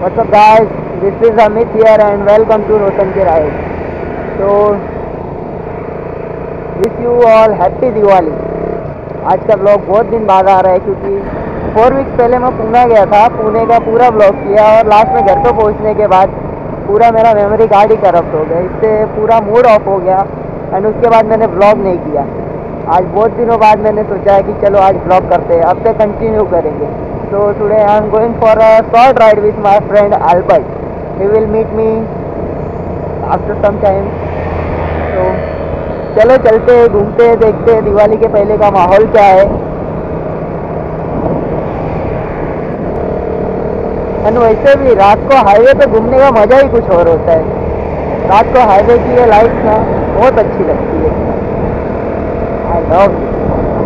What's up guys, this is Amit here and welcome to रोशन के ride. तो wish you all happy Diwali. आज का blog बहुत दिन बाद आ रहा है क्योंकि 4 वीक्स पहले मैं पुणे गया था। पुणे का पूरा ब्लॉग किया और लास्ट में घर पे पहुंचने के बाद पूरा मेरा मेमोरी कार्ड ही करप्ट हो गया, इससे पूरा मूड ऑफ हो गया एंड उसके बाद मैंने ब्लॉग नहीं किया। आज बहुत दिनों बाद मैंने सोचा है कि चलो आज ब्लॉग करते हैं, अब से कंटिन्यू करेंगे। So today I am going for a short ride with my friend Albert. He will meet me after some time. तो चलो चलते हैं, घूमते हैं, देखते हैं दिवाली के पहले का माहौल क्या है। एंड वैसे भी रात को हाईवे पे घूमने का मज़ा ही कुछ और होता है। रात को हाईवे की ये लाइट्स ना बहुत अच्छी लगती है। I love it.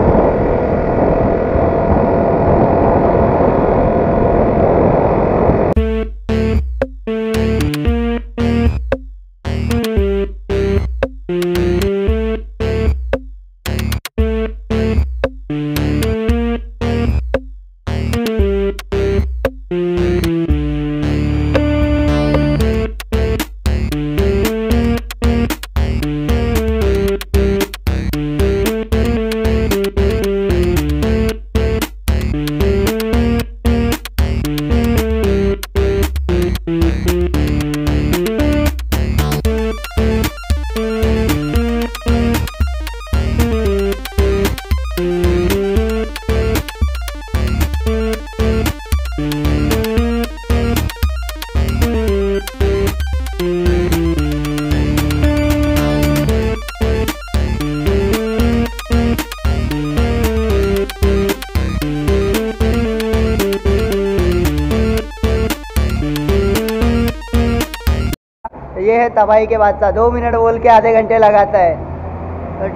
ये है तबाही के बादशाह, 2 मिनट बोल के आधे घंटे लगाता है। तो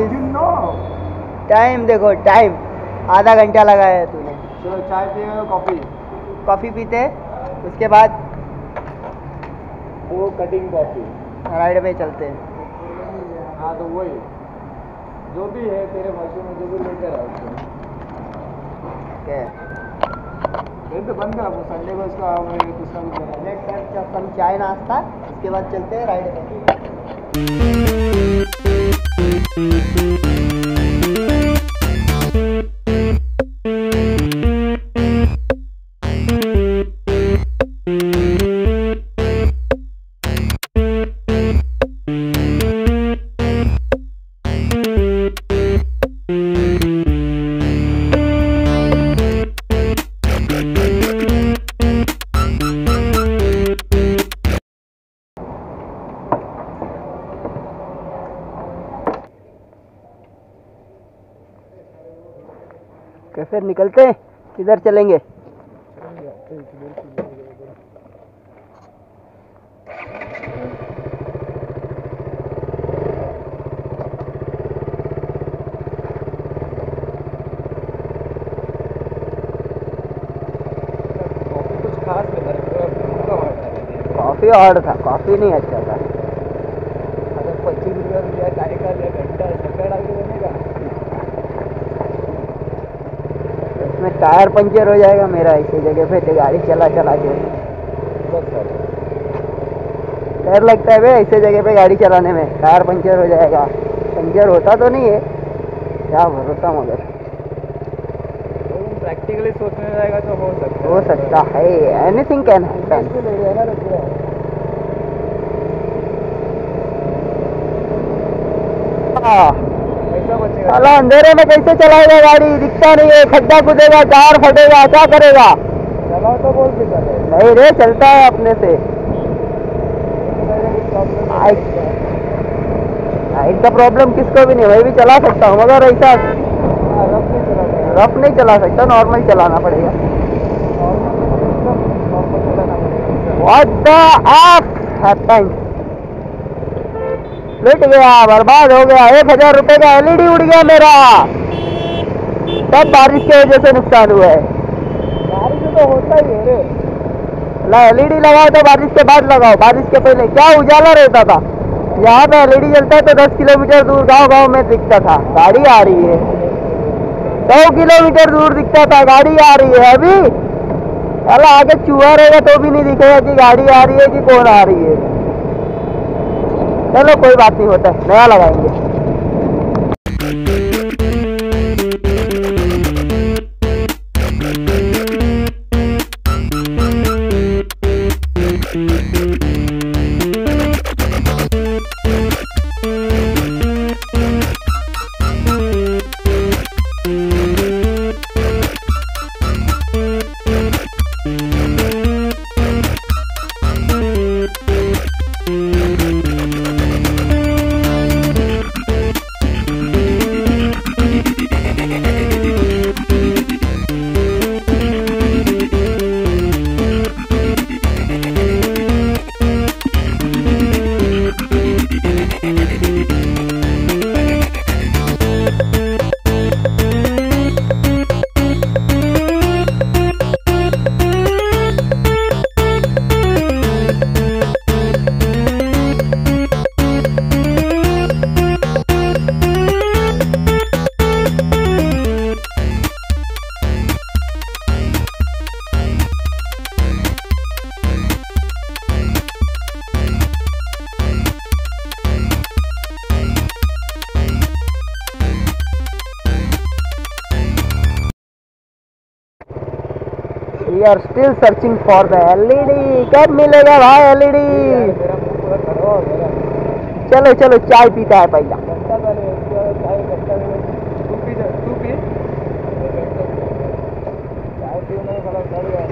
टाइम देखो, टाइम आधा घंटा लगाया है तूने। चलो चाय पिए, कॉफ़ी पीते, उसके बाद वो कटिंग कॉफ़ी राइड पे चलते हैं। हाँ तो वही जो भी है तेरे भाषण में जो भी लेकर आओ। तो बंद करा वो संडे को इसका कुछ ना कुछ हम चाय नाश्ता, उसके बाद चलते हैं राइड पे। फिर निकलते हैं, किधर चलेंगे? कुछ खास कॉफ़ी हार्ड था, कॉफ़ी नहीं अच्छा था। अगर 25 रुपया चाय का घंटा चक्कर डाल के देने का, इसमें टायर पंचर हो जाएगा मेरा इसी जगह पे गाड़ी चला के। डर लगता है भाई ऐसे जगह पे गाड़ी चलाने में, टायर पंचर हो जाएगा। पंचर होता तो नहीं है, क्या भरोसा, मगर प्रैक्टिकली सोचने जाएगा तो हो सकता है। Anything can happen. साला अंधेरे में कैसे चलाएगा गाड़ी? दिखता नहीं है, खड्डा कूदेगा, टायर फटेगा, क्या करेगा? चलाओ तो बोल के चले। नहीं रे, चलता है अपने से। हाइट का प्रॉब्लम किसको भी नहीं, मैं भी चला सकता हूँ मगर ऐसा रफ नहीं चला सकता, नॉर्मल चलाना पड़ेगा। What the F happened? लुट गया, बर्बाद हो गया। 1000 रुपए का LED उड़ गया मेरा। सब बारिश की वजह से नुकसान हुआ है। बारिश तो होता ही है। LED लगाओ तो बारिश के बाद लगाओ, बारिश के पहले क्या उजाला रहता था। यहाँ पे LED जलता है तो 10 किलोमीटर दूर गांव में दिखता था गाड़ी आ रही है। 100 किलोमीटर दूर दिखता था गाड़ी आ रही है। अभी साला आगे चूहा रहेगा तो भी नहीं दिखेगा कि गाड़ी आ रही है कि कौन आ रही है। चलो कोई बात नहीं, होता है, नया लगाएंगे। We are still searching for the LED. कब मिलेगा भाई LED? मेरा मुंह पूरा खड़ा हो गया। चलो चलो चाय पीता है पहला। घंटा पहले चाय घंटा तू पी चाय पीने में थोड़ा डर गया।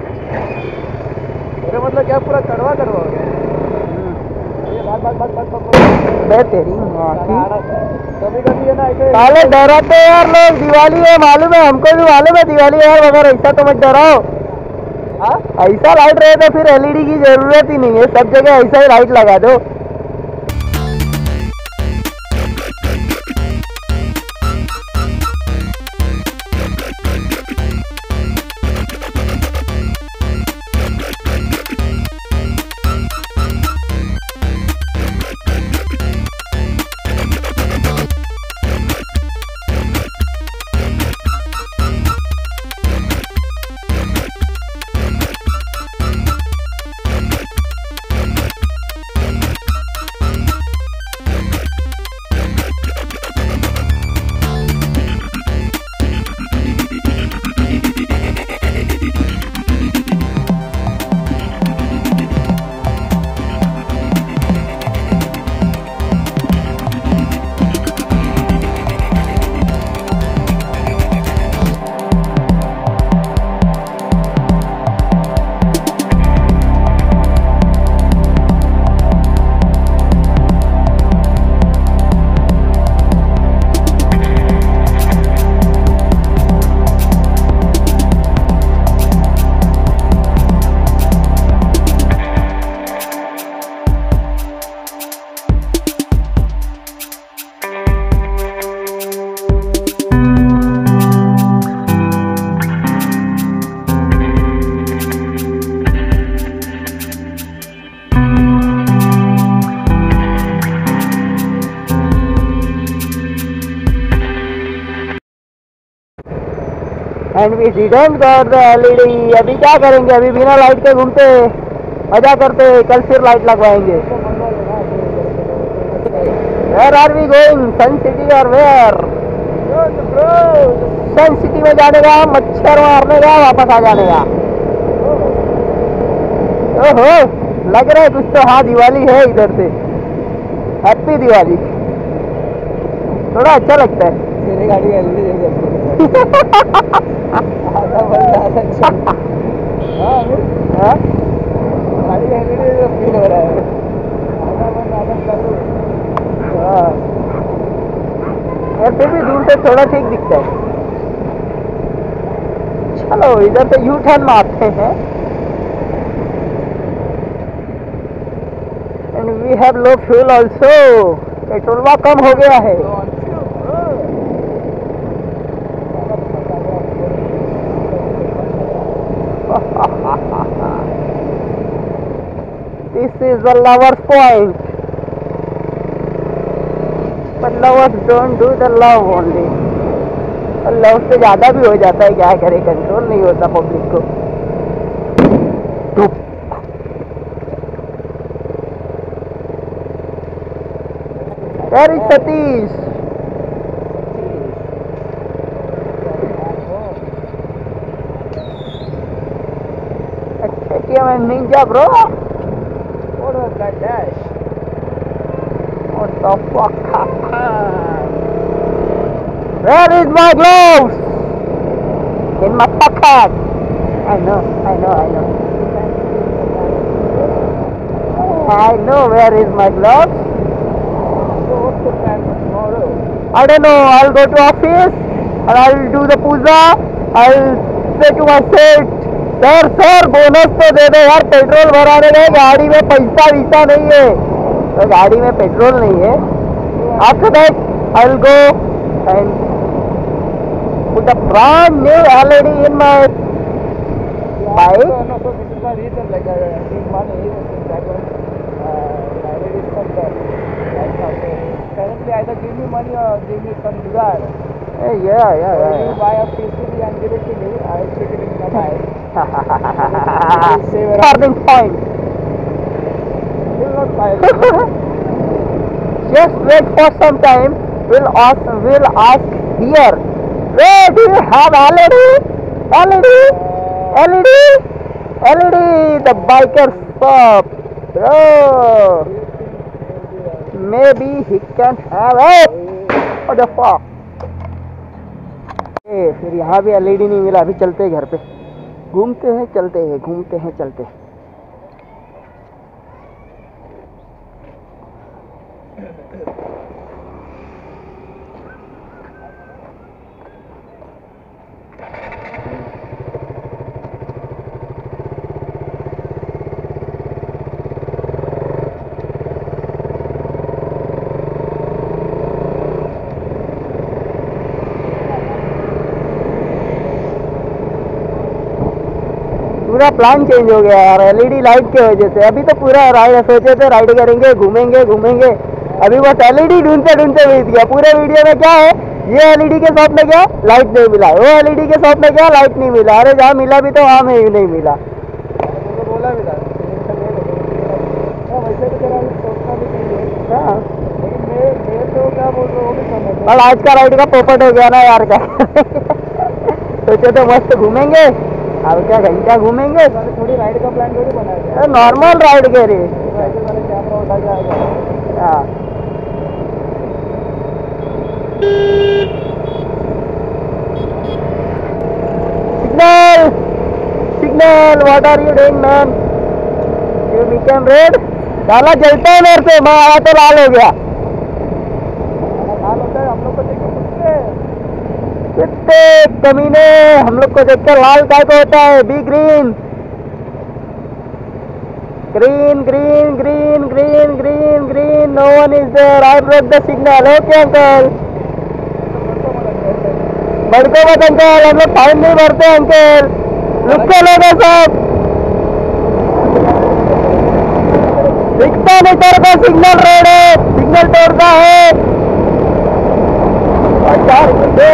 मेरा मतलब क्या पूरा कड़वा कड़वा हो गया। ये बात तेरी माँ की। कभी कभी है ना ऐसे साले डराते हैं यार लोग, दिवाली है मालूम है, हमको भी मालूम है दिवाली है यार, मगर ऐसा तो मत डराओ। ऐसा लाइट रहे तो फिर LED की जरूरत ही नहीं है, सब जगह ऐसा ही लाइट लगा दो। And we didn't got the LED। अभी क्या करेंगे, अभी बिना लाइट के घूमते मजा करते, कल फिर लाइट लगवाएंगे। Where are we going, sun city और वेयर? सन सिटी में जाने का, मच्छर मारने का, वापस आ जाने का। ओहो लग रहा है कुछ तो, हाँ दिवाली है इधर से। हैप्पी दिवाली। थोड़ा अच्छा लगता है। मेरी गाड़ी LED फील हो रहा है। यार फिर भी दूर से थोड़ा ठीक दिखता है। चलो इधर से यू टर्न मारते हैं। And we have low fuel also, petrol कम हो गया है। This is the lover's point. But lovers don't do the love only. और लव से ज़्यादा भी हो जाता है, क्या करे, कंट्रोल नहीं होता पब्लिक को। Where is Satish? Hicame Ninja, bro. What was that dash? What the fuck happened? Where is my gloves? In my pocket. I know. I know where is my gloves. So what's the plan for tomorrow? I don't know. I'll go to office and I'll do the puja. I'll say to my seat, sir bonus तो दे दो यार, petrol भराने गए, गाड़ी में पैसा वैसा नहीं है, तो गाड़ी में पेट्रोल नहीं है. After that I'll go and put a brand new LED in my bike. No, so this is the reason, like I need money, that one, LED is from the right now. So currently either give me money or give me some jugaad. Yeah. You buy a PCB and give it to me, I'll stick it in my bike. Starting point. Will not buy it. Just wait for some time. We'll ask here. Where do you have LED? The biker shop. Bro, maybe he can have it. What the fuck? फिर यहाँ भी LED नहीं मिला. अभी चलते हैं घर पे. घूमते हैं चलते हैं. पूरा प्लान चेंज हो गया यार LED लाइट की वजह से. अभी तो पूरा राइड सोचे थे, राइड करेंगे, घूमेंगे. अभी बस LED ढूंढते बीत गया. पूरे वीडियो में क्या है, ये LED के शॉप में गया, लाइट नहीं मिला. वो LED के शॉप में गया, लाइट नहीं मिला. अरे जहाँ मिला भी तो वहाँ में ही नहीं मिला. बोला भी था वैसे भी तेरा सोचना भी चाहिए. हाँ, लेकिन मैं तो क्या बोल रहा हूँ वो भी समझ. और आज का राइड का पोपट हो गया ना यार का. सोचे तो मस्त घूमेंगे, अब क्या घंटा घूमेंगे. थोड़ी राइड का प्लान थोड़ी बनाया. नॉर्मल राइड के रही. ऐसे मैंने कैमरा उठा के आ गया. हाँ. Signal, what are you doing, man? You became red. साला जलता है मेरे से. मैं आया तो लाल हो गया. लाल होता है हम लोग को देख के कितने कमीने. हम लोग को देखकर लाल काय को होता है. Be green. No one is there. I broke the signal. Okay uncle. बढ़को मत अंकल, हम लोग फाइन नहीं भरते अंकल. रुक के लोग हैं सब. दिखता नहीं तेरे को सिग्नल रोड है, सिग्नल तोड़ता है. और चार घंटे.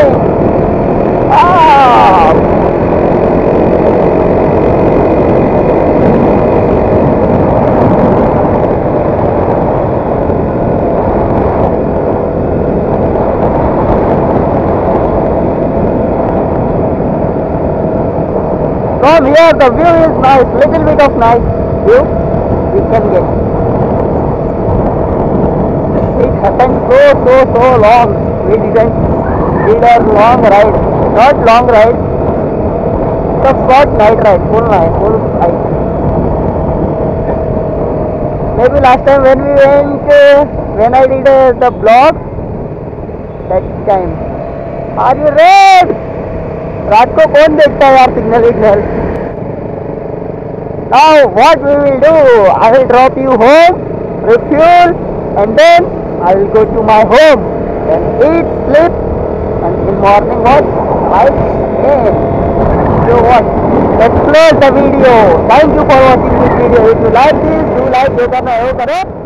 From here the view is nice, little bit of nice view we can get. It happened so long. We didn't did a long ride, not long ride, the short night ride, full night. Maybe last time when we went, when I did the vlog, that time. Are you red? रात को कौन देखता है यार signal. Now what we will do, I will drop you home, refuel, and then I will go to my home, then eat, sleep, and in morning what? Right in. So what? Let's close the video. Thank you for watching this video. If you like this, do like, do comment,